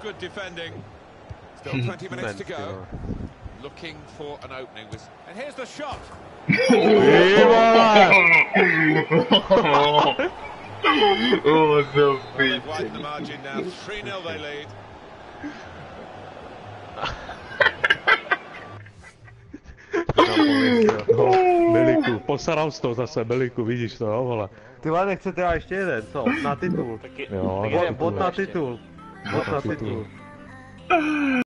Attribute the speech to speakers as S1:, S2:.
S1: Good defending. Still 20 minutes to go. Looking for an opening. And here's the shot.
S2: Oh, so
S1: They've widened the margin now. 3-0 they lead.
S3: Beliku, posaral jsi to zase, Beliku, vidíš to, jo, vole.
S4: Ty vole, nechcete a ještě jeden, co? Na titul.
S3: Jo,
S4: Bod na titul. Bod na titul.